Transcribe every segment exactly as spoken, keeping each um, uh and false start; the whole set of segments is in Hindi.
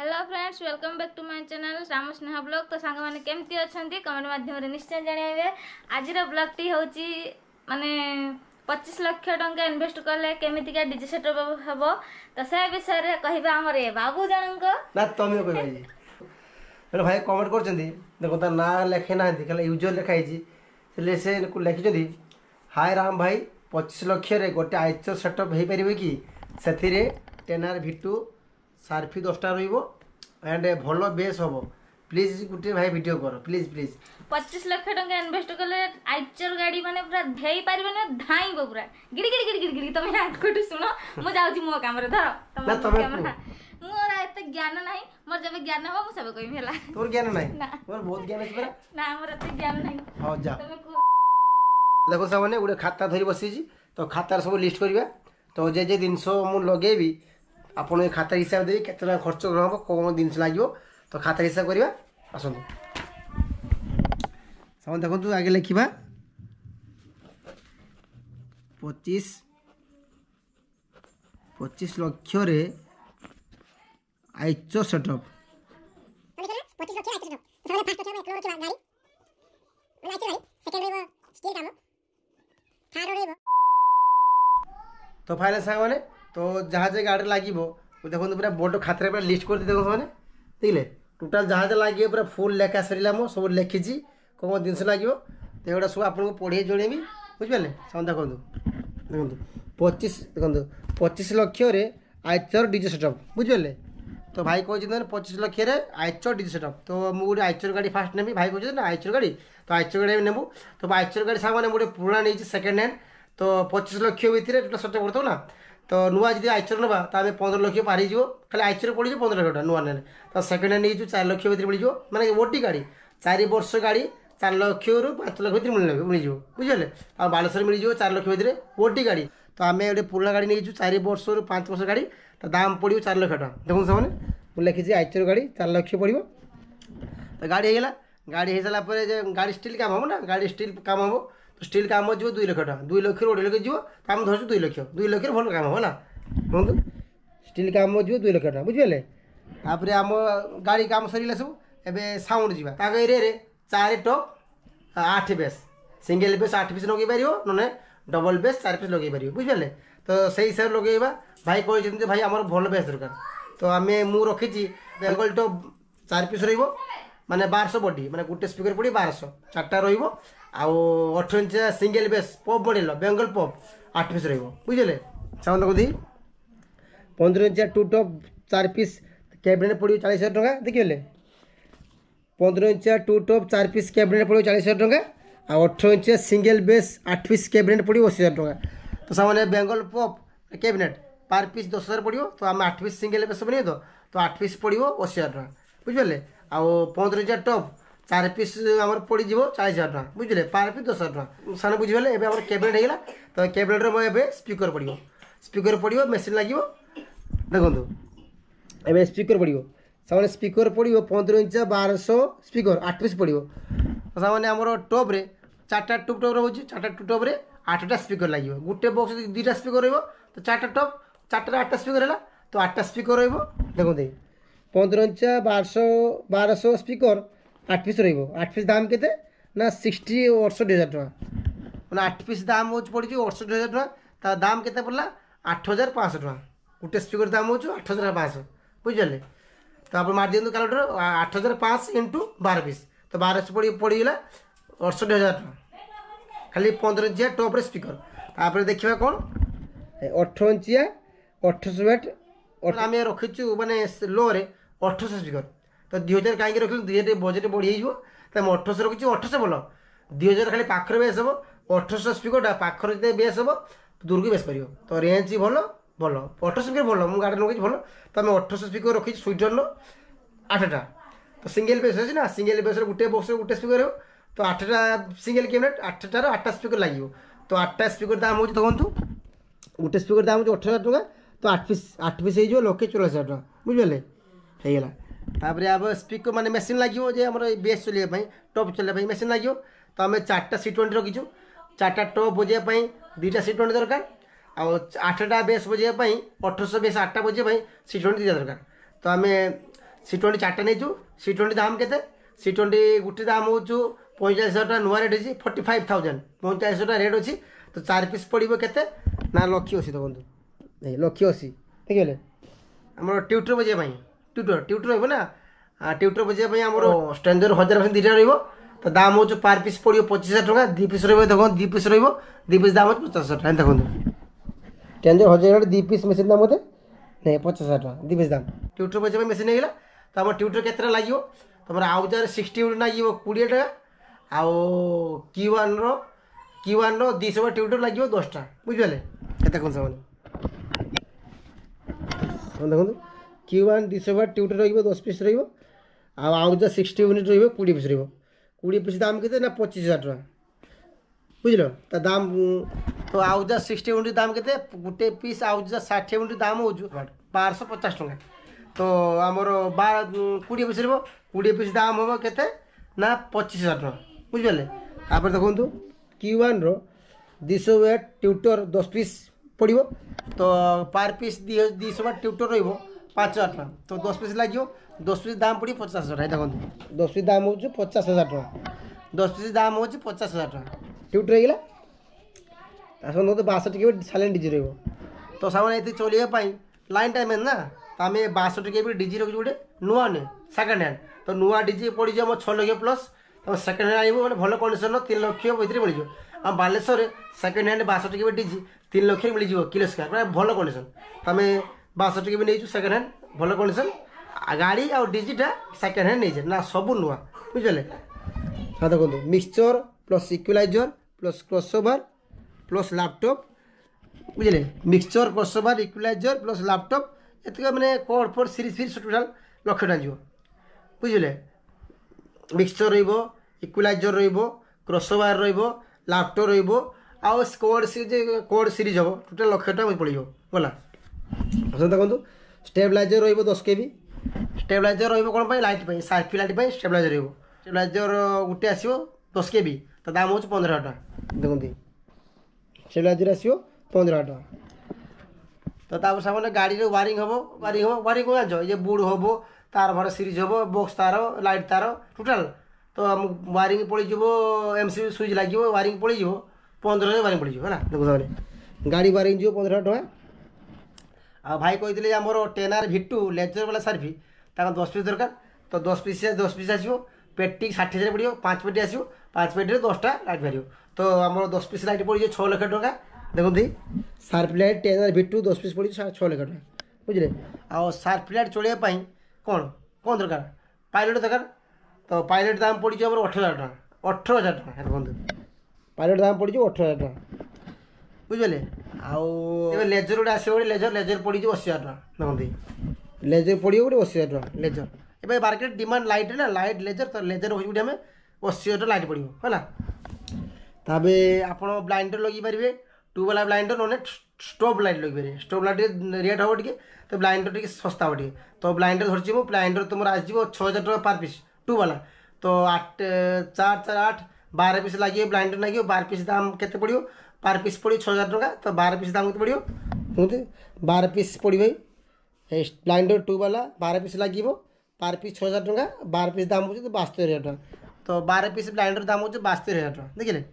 Hello friends, welcome back to my channel Ram Sneha blog. तो सांग मैंने केमती अच्छा कमेंट माध्यम निश्चय जानवे। आज ब्लॉग टी हूँ माने पच्चीस लाख टंका इन्वेस्ट कले केमितिका डीजे सेटअप हम तो से विषय कहबा हमर ए बाबू जनक ना तुम कहबा जी हेलो भाई कमेंट कर देखो ता ना लिखे ना खाली यूजर लिखाई से लिखिं हाय राम भाई पच्चीस लक्ष गोटे आइचर सेटअप हो पारे कि से टेनार भिटू सार्फी दसटा रंड भल बेस हम प्लीज गोटे भाई वीडियो कर प्लीज प्लीज पच्चीस लाख टंका इन्वेस्ट कले आइचर गाड़ी माने पूरा धेई पारे ना धाई पूरा गिड़ी गिड़ी गिड़ी गिड़ी गिड़ी तुम आठकोटू शुण मु जाऊँ मो काम धर तुम कैमरा मोर एते ज्ञान नाही मोर जब ज्ञान हो मु सब कहमी हला तोर ज्ञान नाही मोर बहुत ज्ञान अछि परा ना मोर एते ज्ञान नाही हां जा देखो सामने गोटे खाता धरी बसी तो खाता सब लिस्ट करबा तो जे जे जिनस मु लगेबी आपन खाता हिसाब देबी केतना खर्च हम कोन दिन लागो तो खाता हिसाब करबा आसंतु सामने देखंतु आगे लिखिबा पच्चीस पच्चीस लाख रे आइचो सेटअप पच्चीस लाख आइचो सेटअप सबले फर्स्ट टर्म एक लोड के गाड़ी आइचो गाड़ी सेकंड रेबो स्टील काम थर्ड रेबो तो फाइनल सांग माने तो जहाँ जहाँ गाड़ी लगे देखो पूरा बड़ खातर पूरा लिस्ट कर देखो मैंने देखले टोटाल जहाँ जहाँ लगे पूरा फुल लेखा सर मो सब लिखी कौन जिन लगे तो ये सब आपको पढ़े जनइबी बुझिपारे सब देखो देखो पच्चीस देखो पच्चीस लक्ष आइचर डीजे सेटअप बुझिपारे तो भाई कहते पच्चीस लक्ष आइचर डीजे सेटअप तो मुझे गोटे आइचर गाड़ी फास्ट नेबी भाई कहते ना आइचर गाड़ी तो आइचर गाड़ी नेबू तो आइचर गाड़ी सामान गोटे पुराना नहीं सेकेंड हैंड तो पच्चीस लक्ष भितर टोटाल सेटअप करता ना तो नुआ जी आइचर ना तो पंद्रह लक्ष पारी खाली आइचर पड़ी पंद्रह लक्ष नुआ ने तो सेकेंड हैंड नहीं चार लक्ष भितर मिल माने ओटी गाड़ी चार वर्ष गाड़ी चार लक्ष रु पांच लक्ष भितर मिल मिल बुझे आ बालेश्वर मिल चार लक्ष भितर ओटी गाड़ी तो आम गोटे पुराना गाड़ी नहीं चार वर्ष रु पांच वर्ष गाड़ी तो दाम पड़ो चार लक्ष टका देखो से मुझे लिखी आइचर गाड़ी चार लक्ष पड़ो तो गाड़ी होगा गाड़ी हो सारापर गाड़ी स्टील काम हम ना गाड़ी स्टील काम हम तो स्टील काम जो दुई लक्ष टका दुई लक्ष अढ़ाई लक्ष जीव तो आम धरु दुई लक्ष दुई लक्ष भल काम हम ना कहतु स्टील काम जो दुई लक्ष टका बुझे तापर आम गाड़ी काम सरला सब एवं साउंड जावा एरिया चार टप आठ बेस सिंगल बेस आठ पीस लगे पार ना डबल बेस चार पीस लगे पार बुझे तो से हिसाब से लगेगा भाई कहते भाई आम भल बेस दरकार तो आम मु रखी बेंगल टप चार पीस रो माने बारश बडी माने गोटे स्पीकर पड़ी बारश चार्टा रठ इंच सिंगल बेस पप मॉडल बेंगल पप आठ पीस रुझे साउंड देखी पंद्रह इंच टू टप चार पीस कैबिनेट पड़ो चालीस हजार टका देखिए पंद्रह इंच टू टप चार पीस कैबिनेट पड़ो चालीस हजार टका आ अठारह इंच सिंगल बेस आठ पीस कैबिनेट पड़ो अस्सी हजार टका तो सामने बेंगल पप कैबिनेट पार पीस दस हजार पड़ो तो आम आठ पीस सिंगल बेस बन तो तो आठ पीस पड़ो अस्सी हजार टका बुझे आउ पंद्रह इंच टप चार पीस आम पड़ चालीस हजार टका बुझे पार पीस दस हजार टका सान बुझीगले एवं कैबिनेट होगा तो कैबिनेट स्पीकर पड़ो स्पीकर पड़ो मेसीन लगे देखो एवं स्पीकर पड़ो सामने स्पीकर पड़ो पंद्रह इंच बारश स्पीकर आठ पीस पड़ो तो सामने आमर टप्रे चार्टा टूप टप रोचे चार्टा टू टप्रे आठटा स्पीकर लगे गोटे बक्स दुईटा स्पीकर तो चार्टा टप चार्टा आठटा स्पीकर है तो आठटा स्पीकर देखो पंद्रह इंच बारश बारश स्पीकर आठ पीस रठ पीस दाम के ना सिक्सटी अड़सठ हजार टका मैंने आठ पीस दाम हो पड़ी अड़सठ हजार टका दाम के पड़ा आठ हजार पाँच टका गोटे स्पीकर दाम हो आठ हजार पाँच बुझे तो आप मार दिखाँ कैलकुलेटर आठ हजार पाँच इंटू बारह पीस तो बारह पड़ी पड़गला अड़सठ हजार टका खाली पंद्रह इंचिया टप्रे स्पीकर तापर देखा कौन अठर इंचिया अठरश वाट आम रखीचु मानने लो अठरश स्पीकर तो दुई हजार कहीं रख दुई हजार बजेट बढ़ी तो अठरश रखी अठरश भल दुई हजार खाली पाखर बेस हम अठरश स्पीकर पाखर जो बेस हम दूर को बेस पार तो रेंज भल भल अठरश स्पीकर भल मुझे गाड़ी लगे भल तो आम अठरश स्पीकर रखी स्वीडन आठटा तो सिंगल बेस अच्छे ना सिंगल बेस गोटे बक्स गोटे स्पीकर तो आठटा सिंगल कैबिनेट आठटार आठटा स्पीकर लगे तो आठटा स्पीकर दाम हो देखो गोटे स्पीकर दाम हो अठारह हजार टका तो आठ पीस आठ पीस हो लक्षे चौरासी हजार टका बुझे होगा तापर अब स्पीकर माने मेसीन लगे जे आम बेस चलवाई टप चलवाई मेसीन लगे तो आम चार्टा सी ट्वेंटी रखीचु चार्टा टप बजाई दुईटा सी ट्वेंटी दरकार आठटा बेस बजाई अठरश बेस आठटा बजाई सी ट्वेंटी दरकार तो आम सी ट्वेंटी चार्टे नहीं सी ट्वेंटी दाम के सी ट्वेंटी गोटे दाम हो पैंचाश हजार टाँग नुआ रेट अच्छी फोर्टी फाइव थाउजेंड पैंचाश हजार रेट अच्छी तो चार पीस पड़ो के ना लक्षे अशी देखो लक्षे अशी देखिए आम ट्यूटर बजाई ट्यूटर ट्यूटर रहा ट्यूटर बजाई आम स्ट्रेंजर हजार दुटा रही तो दाम हो पार पीस पड़ो पचिश हजार टका दी पीस रहा दी पीस री पीस दाम हो पचास हजार टाइम देखो स्ट्रेंजर हजार दी पीस मेसीन दाम होते नहीं पचास हजार टाँग दी पीस दाम ट्यूटर बजाई मेसीन होगा तो आम ट्यूटर के लगे तुम आउजार सिक्सटी यूनिट लगे कोड़े टाँग आउ क्यू वन रो क्यू वन रो दुई सौ ट्यूटर लगे दसटा बुझे के कौन सा देखो क्यू वन दुई सौ ट्यूटर रही दस पीस रउजार सिक्सटी यूनिट रही कोड़े पीस रोड़े पीस दाम के ना पचिश हजार टाँग बुझल तो दाम तो आउजार सिक्सटी यूनिट दाम के गोटे पीस आउजार षाठी यूनिट दाम हो बार सौ पचास टका तो आमर बार कोड़े पीस रोड़े पीस दाम हम के ना पचिश हजार टाँग बुझे तापर देखो क्यू वन रो दुई सौ वेट ट्यूटर दस पीस पड़ो तो पार पीस दुई सौ ट्यूटर रही पाँच हजार टाँग तो दस पीस लगे दस पीस दाम पड़ी पचास हजार देखो दस पीस दाम हो पचास हजार टाँग दस पीस दाम हो पचास हजार टाँग ट्यूटर रहीगला तो बासठ के साइलेंट डीजे रही तो सामान ये चलिए लाइन टाइम ना तो आम बासठ के डीजे रखी गोटे नुआ नुहे सेकेंड हैंड तो नुआ डीजे पड़ जाए छः लक्ष प्लस तुम सेकेंड हैंड आइब मैंने भल कंडीशन तीन लक्ष भितर मिल आम बालेश्वर सेकेंड हैंड बासठ के डीजे तीन लक्ष मिल किलो स्क्वायर मैंने भल कंडीशन तो आम बासठ के नहीं सेकेंड हैंड भल कंडीशन गाड़ी आ डीजेटा सेकेंड हैंड नहीं ना सब नुआ बुझे हाँ देखो mixture plus equaliser plus crossover plus laptop बुझे mixture crossover equaliser plus laptop ये मैंने कोड फोर सीरीज फिर टोटाल लक्ष टाँग जीव बुझे मिक्सचर इक्वलाइजर क्रॉसओवर लैपटॉप रहा कोड कोड सीरीज हम टोटाल लक्ष टाँग पड़ो गला देखो स्टेबलाइजर रही दस के बी स्टेबलाइजर रही कौन लाइट सार्फी लाइट स्टेबलाइजर रही स्टेबलाइजर गोटे आसो दस के बी तो दाम हो पंद्रह हजार टाँग देखते स्टेबलाइजर आसो पंद्रह हजार टाँग तो तापर सामने गाड़ी वायरिंग हम वायरिंग हम वायरिंग को जान ये बुड हम तार भार सीरीज हम बॉक्स तार लाइट तार टोटाल तो आम वायरिंग पड़ो एम सी सुइच लगे वायरिंग पड़ो पंद्रह हजार वायरिंग पड़ो है देखो सामने गाड़ी वायरिंग जो पंद्रह हजार टाँग आ भाई कहते आमर टेनार भिटू लेजर वाला सार्फी तक दस पीस दरकार तो दस पीस दस पीस आसो पेटी षाठी हजार पड़ो पाँच पेटी आसो पाँच पेटी दसटा लाइट बाहर तो आम दस पीस लाइट पड़ो छः लक्ष टका देखते सार्फी लाइट टेनार भिटू दस पीस पड़ो छः लक्ष टका बुझे आ सार्फी लाइट चलवाई कौन कौन दरकार पायलट दरकार तो पायलट दाम पड़ो आम अठर हजार टाँग अठर हजार टाँग देखते पायलट दाम पड़ो अठर हजार टाँग बुझे आउ लेजर गोटे आस लेजर लेजर पड़ो अशी हजार टाँग देखते लेजर पड़ो गोटे अशी हजार टाँग लेजर ए मार्केट डिमांड लाइट ना लाइट लेजर तो लेजर हो आम अशी हजार लाइट पड़ो है ताप आप ब्लाइंडर लगे पारे टू वाला ब्लाइंडर ना स्टोव लाइट लगे पारे स्टोव लाइट रेट हम टे तो ब्लाइंडर टे सस्ता हम टे तो ब्लाइंडर धरची मु ब्लाइंडर तुम आसो छः हजार टाँग पार पीस टू वाला तो आठ चार चार आठ बारह पीस लगे ब्लाइंडर लगे बारह पीस दाम के पड़ो पार पीस पड़ो छः हजार टाँग तो बारह पीस दाम के पड़ो देखते बारह पीस पड़ भाई ब्लाइंडर टू वाला बारह पीस लगे पार पीस छः हजार टाँग बारह पीस दाम हो बास्तरी हजार टाँग तो बारह पीस ब्लाइंडर दाम हो बास्तरी हजार टाँग देखिए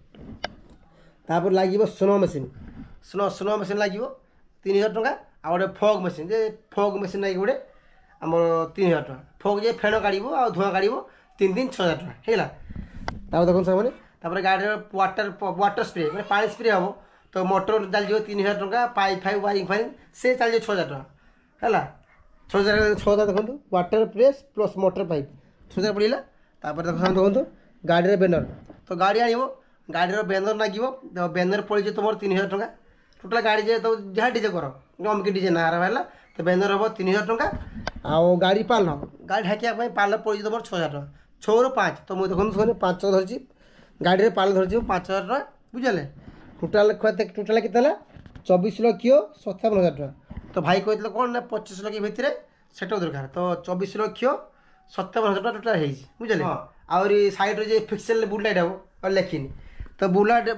तापर लगे snow machine snow snow machine लगे तीन हजार टाँग आ गए फग मेसीन जे फग मेसीन लगे गोटे आम तीन हजार टाँग फग जे फेण काढ़ आ धुआं काढ़ तीन दिन छः हजार टाँग है देखो सामने तापर गाड़ी वाटर वाटर स्प्रे मैंने पानी स्प्रे हम तो मोटर चल तीन हजार टाँग पाइप फाइप वायरिंग फायरिंग से चल छः हजार टाँग है छः हजार छः हजार देखो water press plus motor pipe छः हजार पड़ा तापर देखो देखो गाड़ी बैनर तो गाड़ी आण गाड़ी बैनर लगे तो बैनर पड़े तुम तीन हजार टाँग टोटाल गाड़ी जे तो जहाँ डीजे कर अमकी डीजे ना रहा तो बैनर हम तीन हजार टाँग आउ गाड़ी पाल गाड़ी ढाकिया पाल पड़े तुम छः हजार टाँग छः रु पाँच तो मुझे देखो पाँच धरी गाड़ी पाल धरी पाँच हजार टाँग बुझे टोटाल टोटाल के चौबीस लक्ष सतावन हजार टाँग तो भाई कहते कौन ना पच्चीस लक्ष भितर सेट दरकार तो चौबीस लक्ष सतावन हजार टाँग टोटाल बुझे आहरी सैड्रे जो फिक्सल बुल लाइट हम और लिखिनी तो बुल लाइट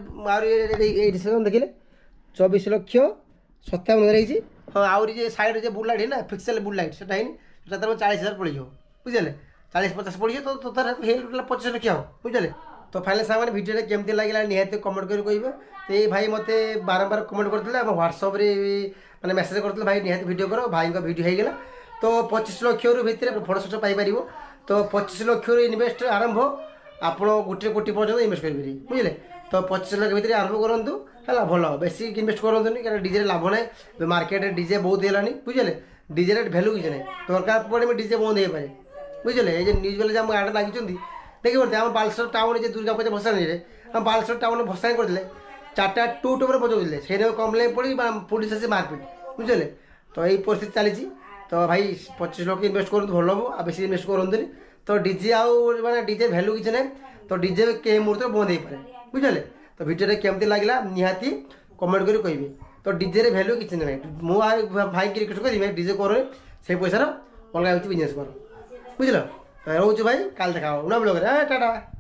आहरी देखिले चौबीस लक्ष सतावन हजार हाँ आहरी जो सैड्रे जो बुल लाइट है ना फिक्सल बुल लाइट से चालीस हजार पड़ बुझे चालीस पचास पड़े तो तोर पचास लक्ष हो बुझे। तो फाइनल सामान वीडियो केमती लगे निहाती कमेंट कर कहे। तो ये भाई मत बारंबार कमेंट करते ह्वाट्सअप मैंने मेसेज करते भाई निहाती वीडियो कर भाई का वीडियो होगा। तो पच्चीस लक्ष भितर फोटो सोटो पाइपर। तो पच्चीस लक्ष इनवेस्ट आरंभ आप गोटे कोटी पर्यटन इनवेस्ट करेंगे बुझे। तो पच्चीस लक्ष भितर आरंभ करूँ है भल बेसी इनवेस्ट करूँ क्या डीजे लाभ ना मार्केट डीजे बहुत है बुझे। डीजे रेट भैल्यू किसी ना दरकार पड़े डीजे बंद हो पाए बुझे। ये न्यूज वाले आम गाँव लगी देखिए बोलते आम बालेश्वर टाउन जो दुर्गा पूजा भसाणी आम बालेश्वर टाउन भसाणी करते चार्टा टू टूब बजाते से कम्प्लेन पड़ी पुलिस आसी मारपिट बुझे। तो यही परिस्थिति चली। तो भाई पच्चीस लक्ष इनवेस्ट करूँ भल हम आ बेसी इनवेस्ट करते। तो डीजे आउ माने डीजे भैल्यू किसी ना तो डीजे कई मुहूर्त बंद हो पाए बुझे। तो वीडियो केमती लगला निहाती कमेंट कर कहे। तो डीजे भैल्यू किसी ना मुझे भाई की रिक्वेस्ट करी डीजे कर से पैसार अलग बिजनेस कर बुझल। रोच भाई काल देखा ना ब्लॉग टाटा।